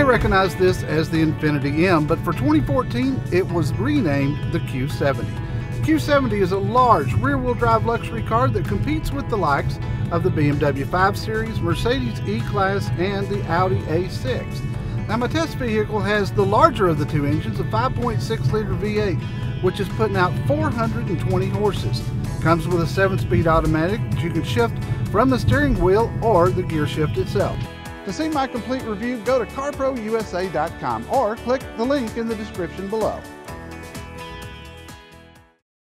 recognize this as the Infiniti M, but for 2014 it was renamed the Q70. The Q70 is a large rear-wheel drive luxury car that competes with the likes of the BMW 5 Series, Mercedes E-Class, and the Audi A6. Now, my test vehicle has the larger of the two engines, a 5.6-liter V8, which is putting out 420 horses. Comes with a 7-speed automatic that you can shift from the steering wheel or the gear shift itself. To see my complete review, go to carprousa.com or click the link in the description below.